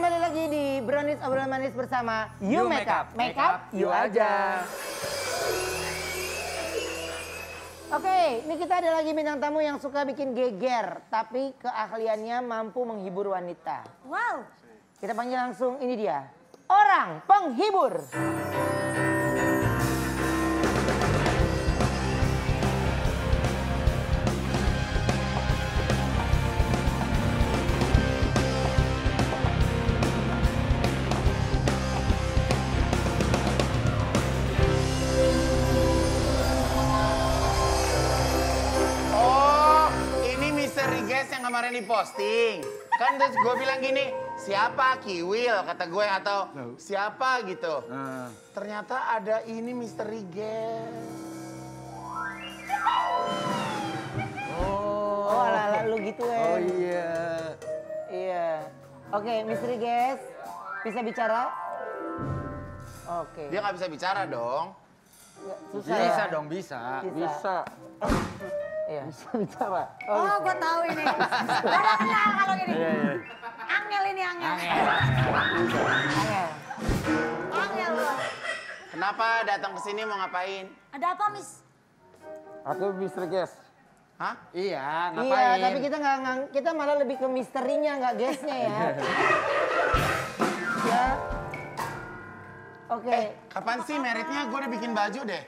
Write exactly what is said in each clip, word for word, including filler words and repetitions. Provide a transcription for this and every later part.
kembali lagi di Brownies Obrolan Manis bersama You Makeup. Makeup, you aja. Oke, ini kita ada lagi bintang tamu yang suka bikin geger, tapi keahliannya mampu menghibur wanita. Wow. Kita panggil langsung, ini dia, orang penghibur. Kemarin diposting kan, terus gue bilang gini, siapa Kiwil kata gue, atau siapa gitu. Uh. Ternyata ada ini misteri guest. Oh, oh ala-ala lu gitu ya. Oh iya. Iya. Oke, misteri guest bisa bicara? Oke. Dia nggak bisa bicara dong. Susah bisa ya? dong, bisa. Bisa. Bisa. Iya. Bisa bicara. Oh, oh gue tahu ini. Udah kenal kalau gini. Iya, iya. Angel ini, Angel. Angel. Angel. Angel loh. Kenapa datang ke sini, mau ngapain? Ada apa, Miss? Aku misteri guest. Hah? Iya, ngapain? Iya, tapi kita nggak kita malah lebih ke misterinya, nggak guestnya ya. Ya. Oke. Eh, kapan sih meritnya? Gue udah bikin baju deh.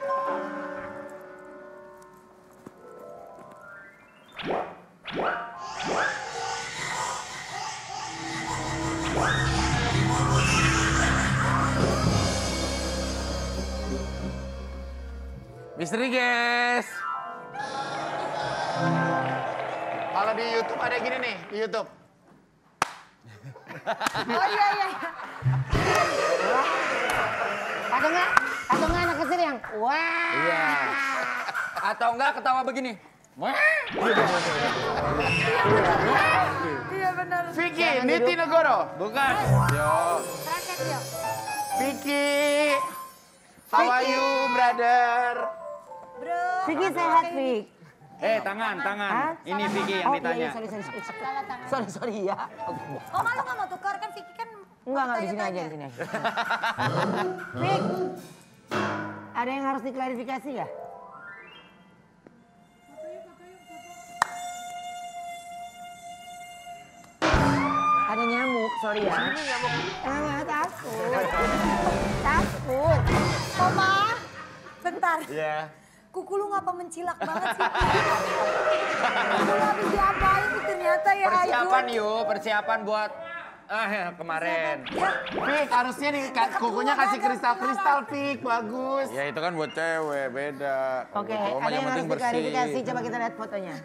Misteri guys. Kalau di YouTube ada gini nih, di YouTube. Oh iya, iya. Atau enggak? Atau enggak anak kecil yang wah. Iya. Atau enggak ketawa begini. Wah. Iya benar. Vicky Nitinegoro. Bukan. Yo. Raket yo. Vicky. How are you, brother? Bro. Vicky sehat, Vick. Eh, tangan, tangan. Hah? Ini Vicky yang Oh, ditanya. iya, iya, sorry, sorry, sorry. Salah tangan. Sorry, sorry ya. Oh, malu nggak mau tukar kan Vicky kan? Enggak, enggak, di sini aja, di sini aja. Vick, ada yang harus diklarifikasi ya? Ada nyamuk, sorry ya. Enggak, takut. Takut. Mama, bentar. Iya. Kuku lu ngapa mencilak banget sih? Kuku lu habis diapain nih ternyata ya Persiapan Aijun. yuk, persiapan buat ah ya, kemarin. Ya, Vick, harusnya di kukunya kasih kristal-kristal, Vick. Bagus. Ya itu kan buat cewek, beda. Kalau Oke, buat cowok mah ada yang harus penting diklarifikasi. Coba kita lihat fotonya.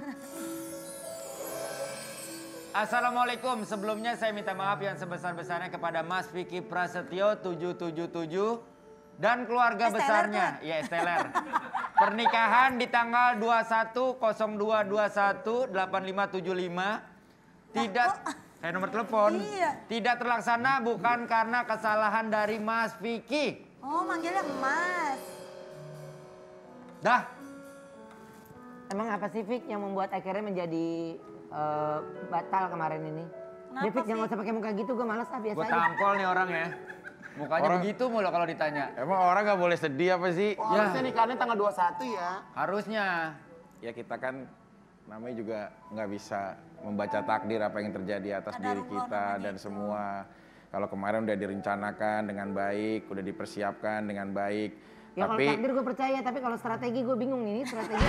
Assalamualaikum, sebelumnya saya minta maaf yang sebesar-besarnya kepada Mas Vicky Prasetyo tujuh tujuh tujuh dan keluarga Esteller besarnya, tuh. ya Esteller. Pernikahan di tanggal dua puluh satu nol dua dua satu delapan lima tujuh lima tidak, saya nomor telepon, Iya. tidak terlaksana bukan karena kesalahan dari Mas Vicky. Oh, manggilnya Mas. Dah. Emang apa sih, Vick, yang membuat akhirnya menjadi uh, batal kemarin ini? Kenapa Dia, Vick, sih? jangan usah pakai muka gitu, gue malas ah, biasa Gue aja. tampol nih orang ya. Mukanya Orang- begitu mulu kalau ditanya. Emang orang nggak boleh sedih apa sih? Oh, harusnya nikahnya tanggal dua puluh satu ya. Harusnya. Ya kita kan namanya juga nggak bisa membaca takdir apa yang terjadi atas Ada diri rumor kita namanya dan itu. semua. Kalau kemarin udah direncanakan dengan baik, udah dipersiapkan dengan baik. Ya kalau Tapi takdir gue percaya, tapi kalau strategi gue bingung ini strategi.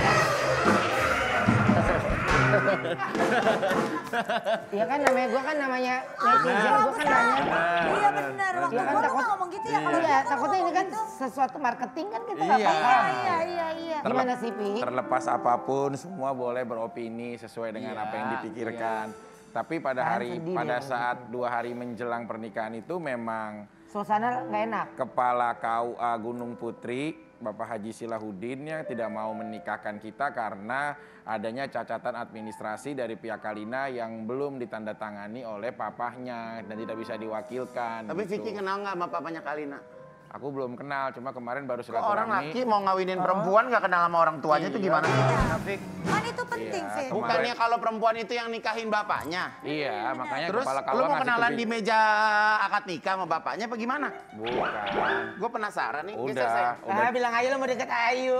Iya kan namanya gue kan namanya netizen, gue kan nanya. Iya benar. Waktu Iya kan, gua lu takut- nggak ngomong gitu ya. Kalau Iya, dia kan takutnya ini ngomong kan gitu. sesuatu marketing kan kita nggak Iya. paham. Iya, iya, iya. Gimana sih, Pi? terlepas apapun, semua boleh beropini sesuai dengan Iya, apa yang dipikirkan. Tapi pada Kan hari, sedih pada dia saat dua hari menjelang pernikahan itu memang Suasana nggak enak. Kepala K U A Gunung Putri, Bapak Haji Silahuddin yang tidak mau menikahkan kita karena adanya cacatan administrasi dari pihak Kalina yang belum ditandatangani oleh papahnya dan tidak bisa diwakilkan. Tapi gitu. Vicky kenal nggak sama papanya Kalina? Aku belum kenal, cuma kemarin baru Kok orang silaturahmi. laki mau ngawinin perempuan nggak kenal sama orang tuanya itu gimana sih? Nafik. Kan itu penting Iya, sih. kemarin- Bukannya kalau perempuan itu yang nikahin bapaknya? Iya, makanya Terus kepala lu K U A mau ngasih kenalan kebi- di meja akad nikah sama bapaknya apa gimana? Bukan. Gue penasaran nih. Geser, Udah, sayang. udah. Ah, bilang aja lo mau deket Ayu.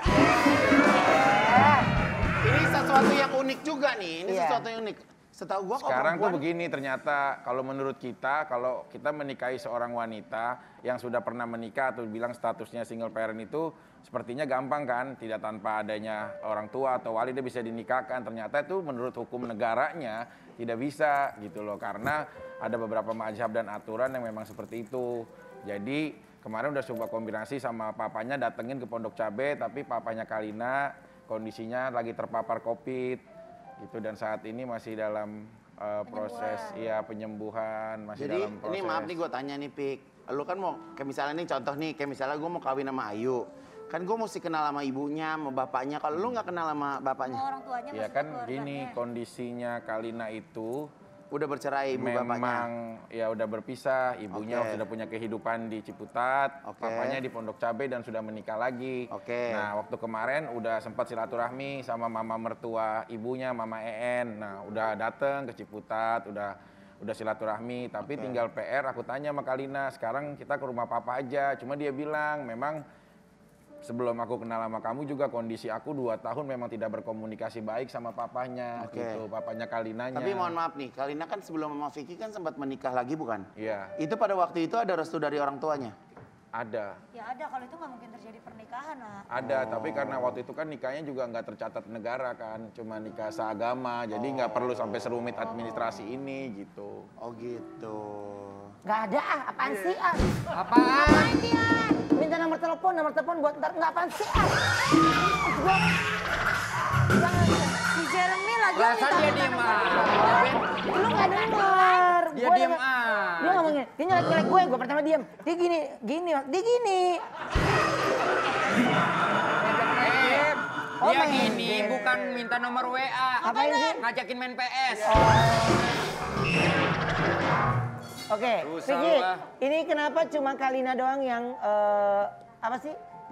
Ini sesuatu yang unik juga nih. Ini Iya. sesuatu yang unik. Setahu gua kalau Sekarang tuh perempuan- begini, ternyata kalau menurut kita, kalau kita menikahi seorang wanita yang sudah pernah menikah atau bilang statusnya single parent itu sepertinya gampang kan, tidak tanpa adanya orang tua atau wali dia bisa dinikahkan. Ternyata itu menurut hukum negaranya tidak bisa gitu loh, karena ada beberapa mazhab dan aturan yang memang seperti itu. Jadi kemarin udah coba kombinasi sama papanya datengin ke Pondok Cabe, tapi papanya Kalina kondisinya lagi terpapar COVID. Gitu, dan saat ini masih dalam uh, proses ya penyembuhan, masih Jadi dalam proses. ini maaf nih gue tanya nih Pik. Lu kan mau, kayak misalnya nih contoh nih, kayak misalnya gue mau kawin sama Ayu. Kan gue mesti kenal sama ibunya, sama bapaknya. Kalau lu nggak kenal sama bapaknya, Sama orang tuanya Ya maksudnya kan keluarganya. gini, kondisinya Kalina itu udah bercerai ibu bapaknya. memang ya udah berpisah, ibunya Oke. sudah punya kehidupan di Ciputat, Oke. papanya di Pondok Cabe dan sudah menikah lagi. Oke. Nah, waktu kemarin udah sempat silaturahmi sama mama mertua ibunya, Mama En. Nah, udah dateng ke Ciputat, udah udah silaturahmi, tapi Oke. tinggal P R. Aku tanya sama Kalina, sekarang kita ke rumah papa aja. Cuma dia bilang memang sebelum aku kenal sama kamu juga kondisi aku dua tahun memang tidak berkomunikasi baik sama papanya, Oke. gitu, papanya Kalinanya. Tapi mohon maaf nih, Kalina kan sebelum sama Vicky kan sempat menikah lagi bukan? Iya, Itu pada waktu itu ada restu dari orang tuanya? ada. Ya ada, kalau itu nggak mungkin terjadi pernikahan lah. Ada, tapi karena waktu itu kan nikahnya juga nggak tercatat negara kan, cuma nikah seagama, jadi nggak perlu sampai serumit administrasi ini gitu. Oh gitu. Gak ada ah, apaan sih ah? Apaan? Minta nomor telepon, nomor telepon buat ntar nggak apaan sih ah? Gua jangan. Si Jeremy lagi Rasa minta dia minta diem nomor. ah. Lu nggak denger. Dia Gua diem denger. ah. Dia ngomongin, dia nyelek-nyelek gue, gue pertama diem. Dia gini, gini, dia gini. Eh, Oh, dia main gini game. bukan minta nomor W A. Apain sih? Ngajakin main P S. Oke, Susah Vicky, lu, ah. ini kenapa cuma Kalina doang yang eh, apa sih?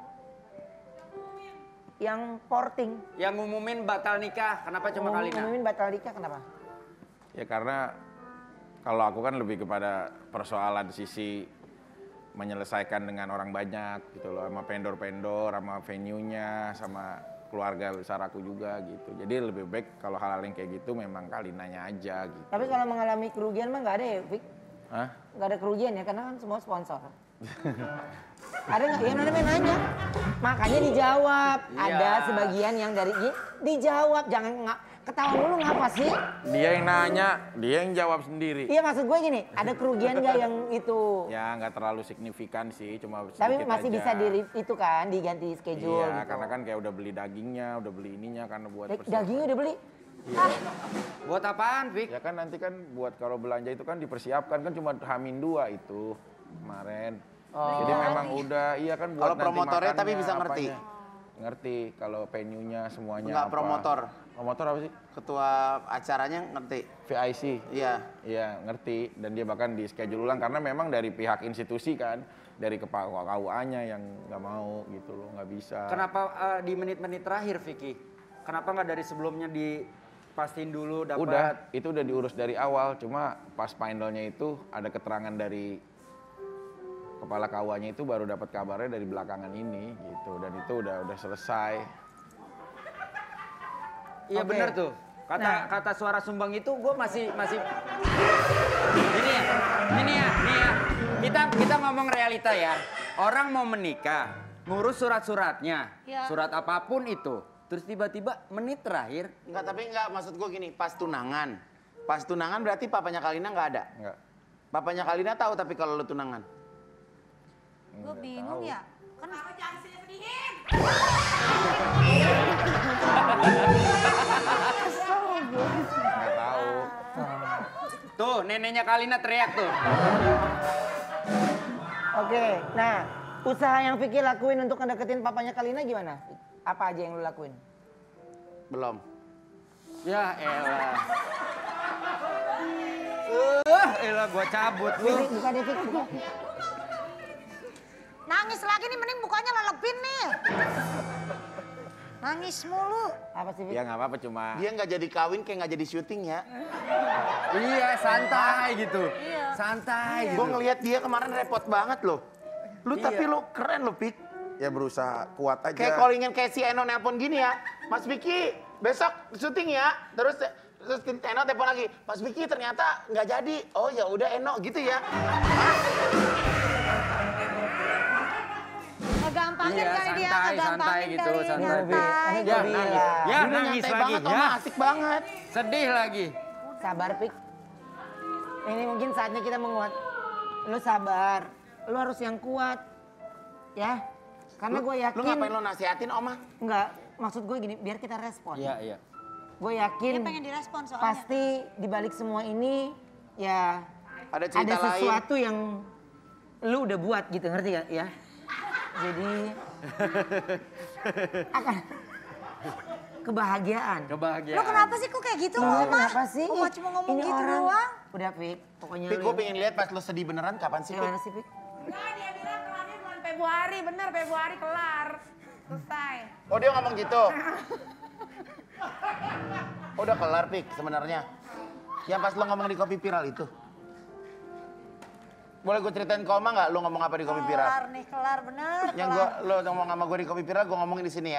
Yang porting. Yang ngumumin batal nikah, kenapa cuma Ngum- Kalina? Ngumumin batal nikah kenapa? Ya karena kalau aku kan lebih kepada persoalan sisi menyelesaikan dengan orang banyak gitu loh, sama vendor-vendor, sama venue-nya, sama keluarga besar aku juga gitu. Jadi lebih baik kalau hal-hal yang kayak gitu memang Kalinanya aja gitu. Tapi kalau mengalami kerugian mah nggak ada ya, Vic? Hah? Nggak ada kerugian ya, karena kan semua sponsor. Ada nggak? Ya namanya nanya. Makanya dijawab. Iya. Ada sebagian yang dari gini, dijawab. Jangan nggak ketawa dulu ngapa sih? Dia yang nanya, dia yang jawab sendiri. Iya maksud gue gini, ada kerugian nggak yang itu? Ya nggak terlalu signifikan sih, cuma sedikit Tapi masih aja. bisa di itu kan, diganti schedule Iya, gitu. karena kan kayak udah beli dagingnya, udah beli ininya karena buat Da- persiapan. dagingnya udah beli? Buat apaan, Vic? Ya kan nanti kan buat kalau belanja itu kan dipersiapkan kan cuma hamin dua itu kemarin. Jadi memang udah iya kan buat Kalau nanti promotornya tapi makannya, bisa ngerti? apanya. Ngerti kalau venue-nya semuanya Enggak apa. promotor. Promotor apa sih? Ketua acaranya ngerti? V I C. Iya. Iya, ngerti dan dia bahkan di schedule ulang karena memang dari pihak institusi kan, dari kepala K U A-nya yang nggak mau gitu loh, nggak bisa. Kenapa eh, di menit-menit terakhir, Vicky? Kenapa nggak dari sebelumnya dipastiin dulu dapat? Udah, itu udah diurus dari awal, cuma pas finalnya itu ada keterangan dari kepala K U A-nya itu baru dapat kabarnya dari belakangan ini gitu dan itu udah udah selesai. Iya Oke. bener tuh. Kata Nah. kata suara sumbang itu gue masih masih ini ya, ini ya, ini ya. Kita kita ngomong realita ya. Orang mau menikah, ngurus surat-suratnya, Ya. surat apapun itu. Terus tiba-tiba menit terakhir, Enggak, tapi enggak, maksud gue gini, pas tunangan. Pas tunangan berarti papanya Kalina nggak ada? Enggak. Papanya Kalina tahu tapi kalau lu tunangan? Gue bingung ya. Kan Nggak tahu. tuh neneknya Kalina teriak tuh. Oke, nah usaha yang Vicky lakuin untuk ngedeketin papanya Kalina gimana? Apa aja yang lu lakuin? Belum. Ya elah. Uh, elah gua cabut lu. Vicky, bukan deh Vicky, bukan. nangis lagi nih, mending mukanya lelepin nih. Nangis mulu. Apa sih, Fik? Ya nggak apa-apa cuma. Dia nggak jadi kawin kayak nggak jadi syuting ya. Iya, santai gitu. Iya. Santai gitu. Gue ngelihat dia kemarin repot banget loh. Lu Iya. tapi lu keren lo, Pik. Ya berusaha kuat aja. Kayak callingan kayak si Eno nelpon gini ya. Mas Vicky, besok syuting ya. Terus terus Eno telepon lagi. Mas Vicky ternyata nggak jadi. Oh ya udah Eno gitu ya. Ngegampangin Iya, kali dia, santai, ngegampangin santai gitu, kali, santai. nyantai. Ya, nangis. bilang. Ya, Udah nangis nyantai lagi. banget, Oma, Ya. asik banget. Sedih lagi. Sabar, Pik. Ini mungkin saatnya kita menguat. Lu sabar. Lu harus yang kuat. Ya. Karena gue yakin. Lu ngapain lo nasihatin Oma? Enggak, maksud gue gini, biar kita respon. Iya, iya. Gue yakin Dia pengen direspon soalnya. pasti dibalik semua ini ya Ada cerita ada lain. sesuatu yang lu udah buat gitu, ngerti gak ya? Jadi akan kebahagiaan. Kebahagiaan. Lu kenapa sih kok kayak gitu, Lu Oma? kenapa sih? Oma cuma ngomong Ini gitu orang- doang. Udah, Pik. Pokoknya Pik, lu gue yang- pengen lihat pas lo sedih beneran kapan sih, Pik? gimana sih, Pik? Enggak, dia bilang kelarnya bulan Februari, bener Februari kelar. Selesai. Oh dia ngomong gitu? Oh, udah kelar, Pik, sebenarnya. Yang pas lo ngomong di kopi viral itu. Boleh gue ceritain ke Oma nggak lo ngomong apa di kopi viral? Kelar nih, kelar bener. Yang kelar. gua lo ngomong sama gue di kopi viral, gue ngomongin di sini ya.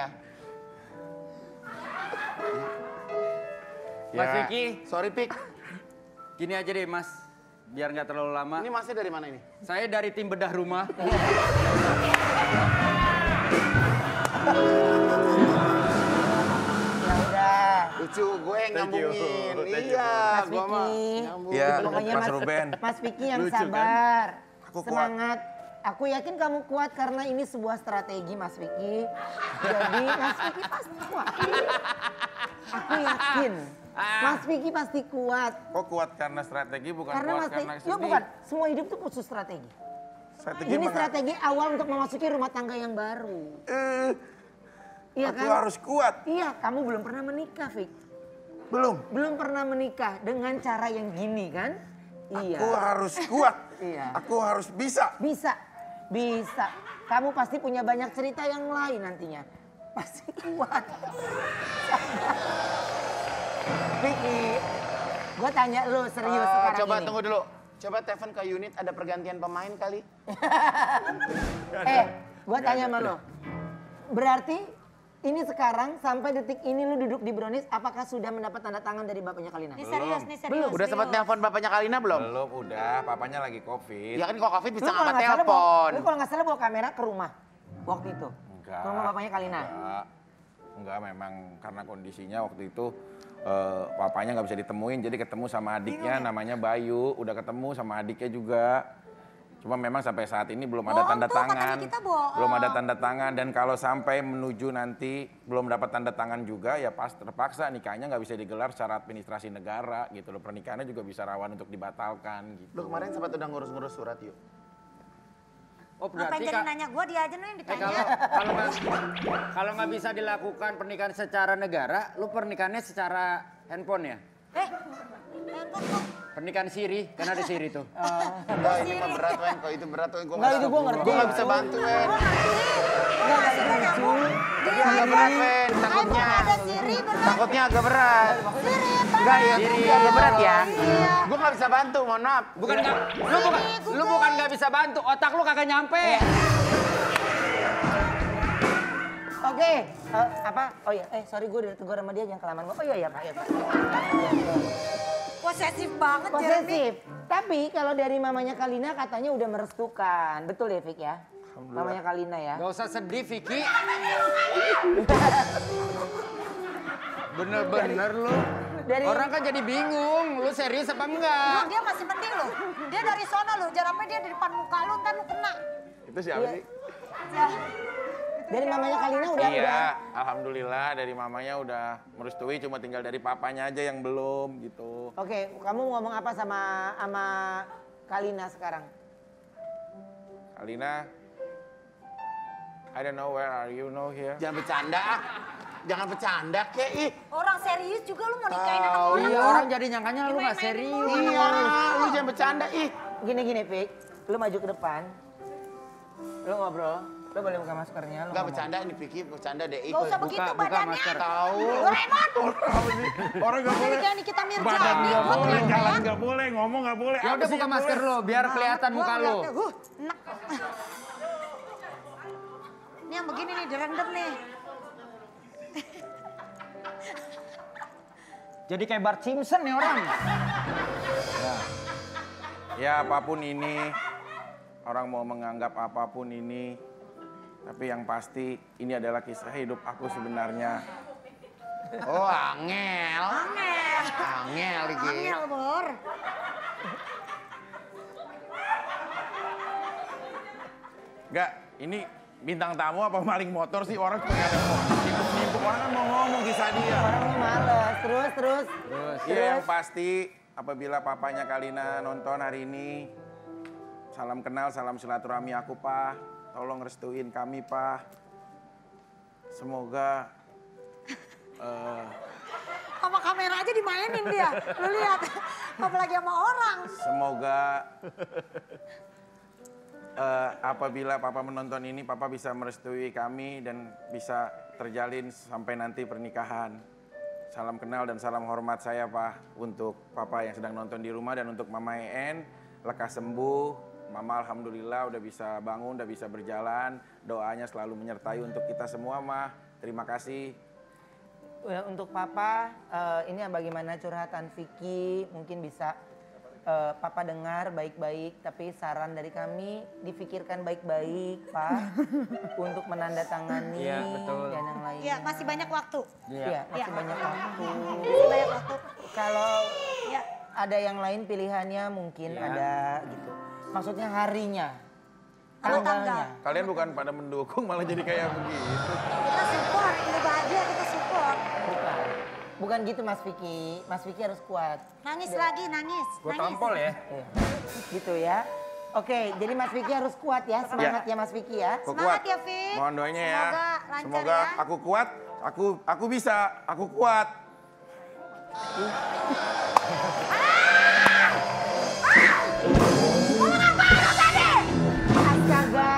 Mas Ya. Vicky, Sorry, Pik. gini aja deh Mas. Biar nggak terlalu lama. Ini masnya dari mana ini? Saya dari tim bedah rumah. Ya udah. Lucu, gue yang Thank you. nyambungin. Thank you, Iya, Mas gue mah Vicky. nyambung. Iya, Pokoknya Mas Mas, Ruben. Mas Vicky yang Lucu, kan? sabar. Aku kuat. Semangat. Aku yakin kamu kuat karena ini sebuah strategi Mas Vicky. Jadi Mas Vicky pasti kuat. Aku yakin. Mas Vicky pasti kuat. Kok kuat karena strategi bukan Karena kuat Mas karena Vicky, sedih. ya bukan. Semua hidup tuh butuh strategi. Strategi Ini menga- strategi awal untuk memasuki rumah tangga yang baru. Eh, Iya aku kan? harus kuat. Iya, kamu belum pernah menikah, Vick. Belum. Belum pernah menikah dengan cara yang gini kan? Iya. Aku harus kuat. Iya. Aku harus bisa. Bisa, bisa. Kamu pasti punya banyak cerita yang lain nantinya. Pasti kuat. Vicky, gue tanya lu serius Eh, sekarang coba ini. tunggu dulu. Coba telepon ke unit, ada pergantian pemain kali. Eh, gue tanya sama lo. Berarti ini sekarang sampai detik ini lu duduk di Brownies, apakah sudah mendapat tanda tangan dari bapaknya Kalina? Ini serius nih, serius. Udah sempat serius. nelpon bapaknya Kalina belum? Belum, udah. Papanya lagi covid. Ya kan kok Covid bisa Lu kalau ngangkat nggak salah bawa- telepon. Lu kalau nggak salah bawa kamera ke rumah waktu itu. Enggak. Ke rumah bapaknya Kalina. Enggak. Enggak, memang karena kondisinya waktu itu eh, papanya nggak bisa ditemuin, jadi ketemu sama adiknya namanya Bayu. Udah ketemu sama adiknya juga. Cuma memang sampai saat ini belum ada Bohong tanda tuh, katanya tangan. kita bohong. Belum ada tanda tangan dan kalau sampai menuju nanti belum dapat tanda tangan juga ya pas terpaksa nikahnya nggak bisa digelar secara administrasi negara gitu loh. Pernikahannya juga bisa rawan untuk dibatalkan gitu. Lu kemarin sempat udah ngurus-ngurus surat yuk. Oh Ngapain berarti jadi Kak, nanya gue, dia aja nih yang eh, ditanya. kalau kalau nggak kalau nggak bisa dilakukan pernikahan secara negara, lu pernikahannya secara handphone ya? Eh, handphone kok. Pernikahan siri, kan ada siri tuh. Enggak, ini mah berat, Wen. Kalau itu berat, Wen. Gua Enggak, itu gua ngerti. Gua nggak bisa bantu, Wen. Gue ngerti. Enggak, enggak lucu. Itu agak berat, Wen. Takutnya. iPhone ada Siri, bener. Takutnya agak berat. Siri, Enggak ya, Siri. Siri agak berat ya. Iya. Gua nggak bisa bantu, mohon maaf. Bukan nggak, lu bukan, lu bukan nggak bisa bantu, otak lu kagak nyampe. Oke, eh, apa? Oh iya, eh sorry gue udah tegur sama dia jangan kelamaan. Oh iya iya Pak. Iya, Pak. Posesif banget, Jeremy. Posesif. Tapi kalau dari mamanya Kalina katanya udah merestukan. Betul ya, Vick ya? Mamanya Kalina ya. Gak usah sedih, Vicky. Bener-bener lu. Dari Orang kan jadi bingung, lu serius apa enggak? Lu, dia masih mending lu. Dia dari sono lu, jangan sampai dia di depan muka lu, ntar lu kena. Itu siapa Iya. sih? Ya. dari mamanya Kalina udah Iya, udah. alhamdulillah dari mamanya udah merestui, cuma tinggal dari papanya aja yang belum gitu. Oke, kamu ngomong apa sama sama Kalina sekarang? Alina, I don't know where are you now here. Jangan bercanda, ah. Jangan bercanda, kek. Ih, Orang serius juga lu mau nikahin anak Tahu. orang. Iya, orang jadi nyangkanya lu nggak serius. iya. Lu jangan bercanda, ih. Gini gini, Vick. Lu maju ke depan. Lo ngobrol, lo boleh buka maskernya. Lo Enggak ngomong. bercanda ini Vicky, bercanda deh. Gak usah begitu buka badannya. masker. Tahu. Doraemon. Orang nggak Jadi boleh. kayak Nikita Badan Mirjani. nggak Gua boleh, keren, jalan kan? nggak boleh, ngomong nggak boleh. Ya Apa udah sih buka yang masker boleh? lo biar kelihatan Gua muka lo. ngeliatnya, huh, enak. Ini yang begini nih, direndam nih. Jadi kayak Bart Simpson nih orang. Ya apapun ini, orang mau menganggap apapun ini, tapi yang pasti ini adalah kisah hidup aku sebenarnya. Oh, angel. Angel. Angel iki. Angel, Bor. Enggak, ini bintang tamu apa maling motor sih orang cuma ada mau nimpuk-nimpuk orang kan mau ngomong kisah dia. Orang lo males, terus, terus. Terus. Iya yang pasti apabila papanya Kalina nonton hari ini, salam kenal, salam silaturahmi aku Pak. Tolong restuin kami Pak. Semoga eh, Sama kamera aja dimainin dia. Lu lihat. Apalagi sama orang. semoga eh, apabila Papa menonton ini, Papa bisa merestui kami dan bisa terjalin sampai nanti pernikahan. Salam kenal dan salam hormat saya Pak untuk Papa yang sedang nonton di rumah dan untuk Mama En, lekas sembuh. Mama alhamdulillah udah bisa bangun, udah bisa berjalan. Doanya selalu menyertai untuk kita semua Mah. Terima kasih. Ya, untuk Papa, eh, ini bagaimana curhatan Vicky, mungkin bisa eh, Papa dengar baik-baik, tapi saran dari kami dipikirkan baik-baik, Pak, untuk menandatangani Iya, betul. dan yang lainnya. Iya, masih banyak waktu. Iya, masih Iya. banyak waktu. Masih banyak waktu. Kalau Ya. ada yang lain pilihannya mungkin Iya. ada gitu. Maksudnya harinya, Atau tanggalnya. tanggal. Kalian bukan pada mendukung malah jadi kayak begitu. Kita support, ini bahagia kita support. Bukan. Bukan gitu Mas Vicky. Mas Vicky harus kuat. Nangis lagi, nangis. Gue nangis. tampol ya. Iya. Gitu ya. Oke, jadi Mas Vicky harus kuat ya. Semangat ya Mas Vicky ya. Aku Semangat kuat. ya, Vi. Mohon doanya ya. Semoga lancar Semoga ya. aku kuat. Aku aku bisa. Aku kuat. Astaga.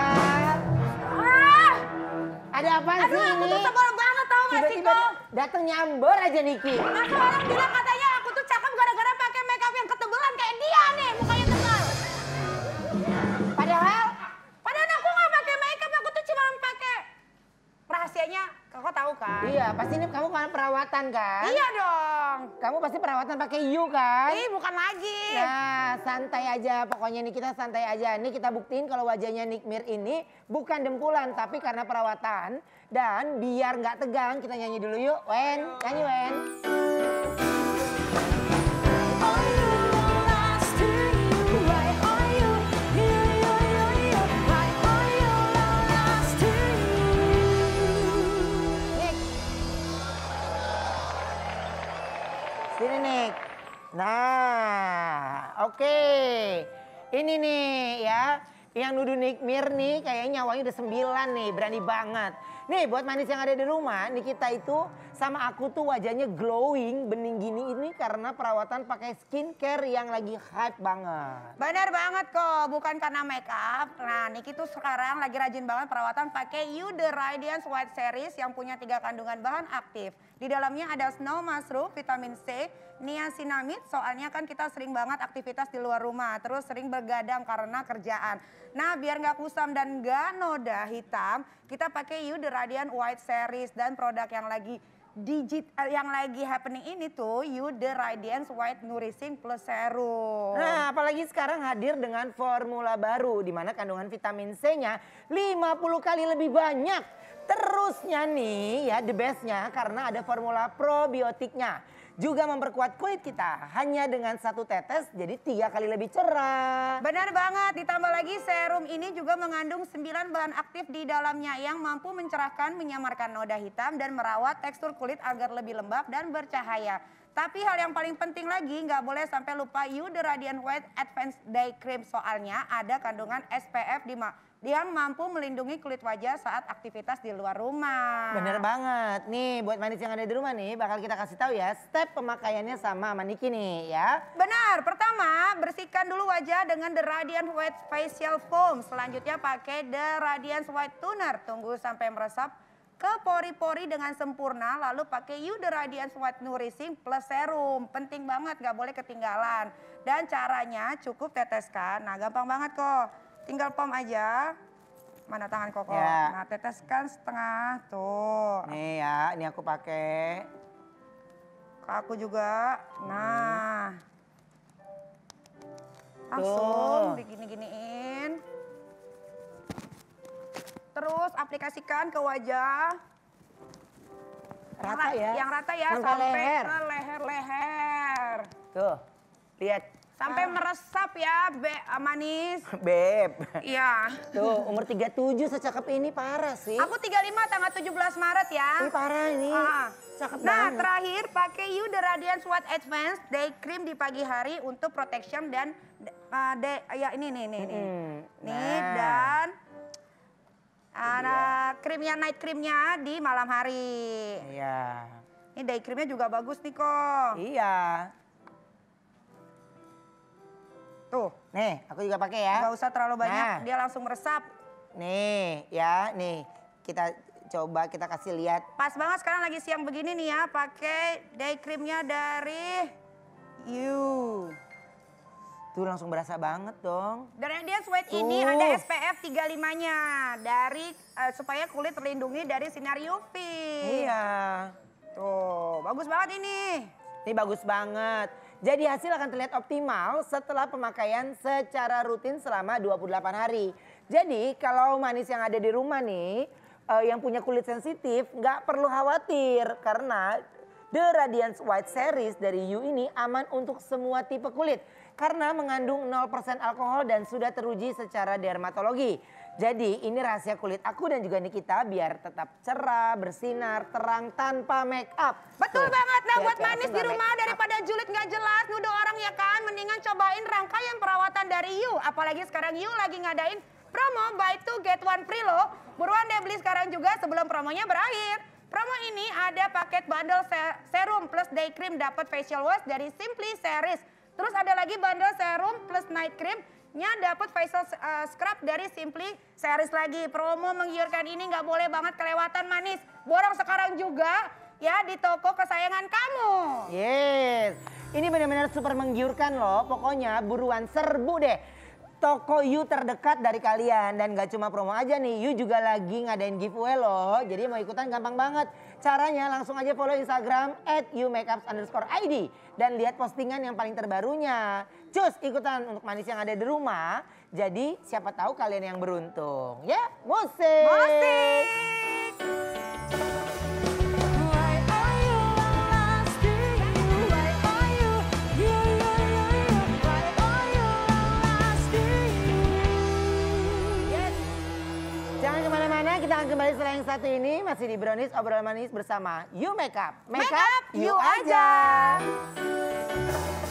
Ada apa sih Aduh, aku ini? tuh sebel banget tau gak sih, Tiba-tiba kok? datang nyamber aja Niki. Masa orang bilang katanya aku tuh cakep gara-gara pakai makeup yang ketebelan kayak dia nih, mukanya tebal. Padahal Padahal aku gak pakai makeup, aku tuh cuma pakai rahasianya. Kakak tahu kan? iya, pasti ini kamu kan perawatan kan? Iya dong. Kamu pasti perawatan pakai you kan? Ih, bukan lagi. Nah, santai aja. Pokoknya nih kita santai aja. Nih kita buktiin kalau wajahnya Nick Mir ini bukan dempulan, tapi karena perawatan. Dan biar nggak tegang, kita nyanyi dulu yuk. Wen, nyanyi Wen. Nick. Sini Nick. Nah, oke. Ini nih ya. Yang nuduh Nick Mir nih kayaknya nyawanya udah sembilan nih, berani banget. Nih buat manis yang ada di rumah, nih kita itu sama aku tuh wajahnya glowing, bening gini ini karena perawatan pakai skincare yang lagi hype banget. Benar banget kok, bukan karena makeup. Nah, Niki tuh sekarang lagi rajin banget perawatan pakai You The Radiance White Series yang punya tiga kandungan bahan aktif. Di dalamnya ada snow mushroom, vitamin C, niacinamide, soalnya kan kita sering banget aktivitas di luar rumah, terus sering bergadang karena kerjaan. Nah, biar nggak kusam dan nggak noda hitam, kita pakai You The Radiant White Series dan produk yang lagi digit yang lagi happening ini tuh You The Radiance White Nourishing Plus Serum. Nah, apalagi sekarang hadir dengan formula baru di mana kandungan vitamin C-nya lima puluh kali lebih banyak. Terusnya nih ya the bestnya karena ada formula probiotiknya. Juga memperkuat kulit kita hanya dengan satu tetes jadi tiga kali lebih cerah. Benar banget, ditambah lagi serum ini juga mengandung sembilan bahan aktif di dalamnya yang mampu mencerahkan, menyamarkan noda hitam dan merawat tekstur kulit agar lebih lembab dan bercahaya. Tapi hal yang paling penting lagi, nggak boleh sampai lupa You The Radiant White Advanced Day Cream. Soalnya ada kandungan S P F di yang mampu melindungi kulit wajah saat aktivitas di luar rumah. Bener banget. Nih buat manis yang ada di rumah nih bakal kita kasih tahu ya step pemakaiannya sama Maniki nih ya. Benar, pertama bersihkan dulu wajah dengan The Radiant White Facial Foam. Selanjutnya pakai The Radiant White Toner. Tunggu sampai meresap ke pori-pori dengan sempurna. Lalu pakai You The Radiant White Nourishing Plus Serum. Penting banget, gak boleh ketinggalan. Dan caranya cukup teteskan. Nah gampang banget kok. Tinggal pom aja. Mana tangan Koko? Ya. Nah teteskan setengah tuh. Nih ya, ini aku pakai. Ke aku juga. Nah. Langsung digini-giniin. Terus aplikasikan ke wajah. Rata ya? Yang rata ya, sampai, sampai leher. ke leher-leher. Tuh, lihat. Sampai meresap ya, Be, manis. Beb. Iya. Tuh, umur tiga puluh tujuh secakep ini parah sih. Aku tiga puluh lima tanggal tujuh belas Maret ya. Ini parah ini. Ah. Cakep Nah, banget. terakhir pakai You The Radiant White Advanced Day Cream di pagi hari untuk protection dan uh, day, ya ini nih nih nih. Hmm, Nih nah. dan uh, krimnya night creamnya di malam hari. Iya. Ini day creamnya juga bagus nih kok. Iya. Tuh, Nih, aku juga pakai ya. nggak usah terlalu banyak, Nah. dia langsung meresap. Nih, ya, nih. Kita coba kita kasih lihat. Pas banget sekarang lagi siang begini nih ya, pakai day creamnya dari You. Tuh langsung berasa banget dong. The Radiant White ini Tuh. ada S P F tiga puluh lima-nya dari eh, supaya kulit terlindungi dari sinar U V. Iya. Tuh, bagus banget ini. Ini bagus banget. Jadi hasil akan terlihat optimal setelah pemakaian secara rutin selama dua puluh delapan hari. Jadi kalau manis yang ada di rumah nih, uh, yang punya kulit sensitif nggak perlu khawatir. Karena The Radiant White Series dari You ini aman untuk semua tipe kulit. Karena mengandung nol persen alkohol dan sudah teruji secara dermatologi. Jadi ini rahasia kulit aku dan juga Nikita biar tetap cerah, bersinar, terang tanpa make up. Betul Tuh, banget. Nah lihat buat ya, manis aku di nggak rumah make up. daripada julid nggak jelas, nuduh orang ya kan. Mendingan cobain rangkaian perawatan dari You. Apalagi sekarang You lagi ngadain promo buy two get one free loh. Buruan deh beli sekarang juga sebelum promonya berakhir. Promo ini ada paket bundle se- serum plus day cream dapat facial wash dari Simply Series. Terus ada lagi bundle serum plus night cream-nya dapat facial uh, scrub dari Simply Series lagi. Promo menggiurkan ini nggak boleh banget kelewatan manis. Borong sekarang juga ya di toko kesayangan kamu. Yes, ini benar-benar super menggiurkan loh. Pokoknya buruan serbu deh. Toko You terdekat dari kalian. Dan gak cuma promo aja nih, You juga lagi ngadain giveaway loh. Jadi mau ikutan gampang banget. Caranya langsung aja follow Instagram at youmakeups underscore id. Dan lihat postingan yang paling terbarunya. Cus ikutan untuk manis yang ada di rumah. Jadi siapa tahu kalian yang beruntung. Ya, musik! Musik! Jangan kemana-mana, kita akan kembali setelah yang satu ini. Masih di Brownies Obrolan Manis bersama You Makeup. Make up, you aja.